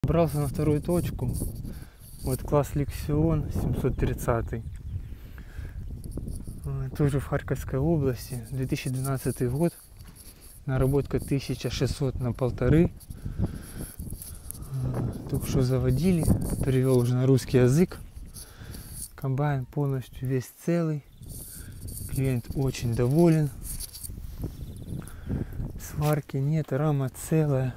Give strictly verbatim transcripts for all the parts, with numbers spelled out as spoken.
Брался на вторую точку. Вот класс Лексион семьсот тридцать. Тоже в Харьковской области. две тысячи двенадцатый год. Наработка тысяча шестьсот на полторы. Только что заводили. Перевел уже на русский язык. Комбайн полностью весь целый. Клиент очень доволен. Сварки нет, рама целая.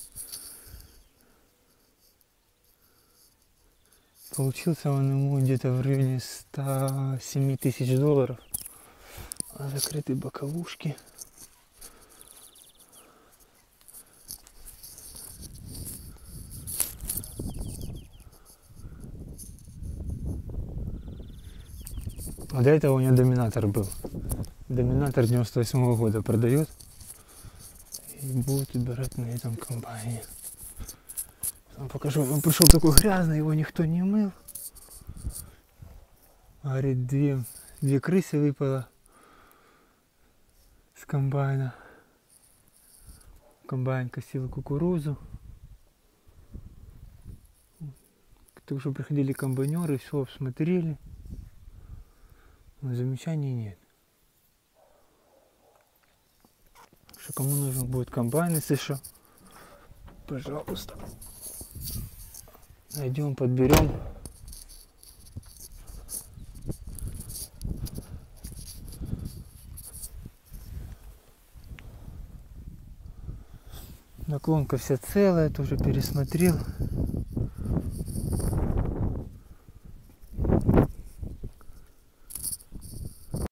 Получился он ему где-то в районе ста семи тысяч долларов. А закрытые боковушки. А до этого у него доминатор был. Доминатор девяносто восьмого года продает. И будет убирать на этом комбайне. Вам покажу. Он пришел такой грязный, его никто не мыл. Говорит, две, две крысы выпало с комбайна. Комбайн косил кукурузу. Только что приходили комбайнеры, все обсмотрели. Но замечаний нет. Что кому нужен будет комбайн, если что, пожалуйста. Найдем, подберем. Наклонка вся целая, тоже пересмотрел.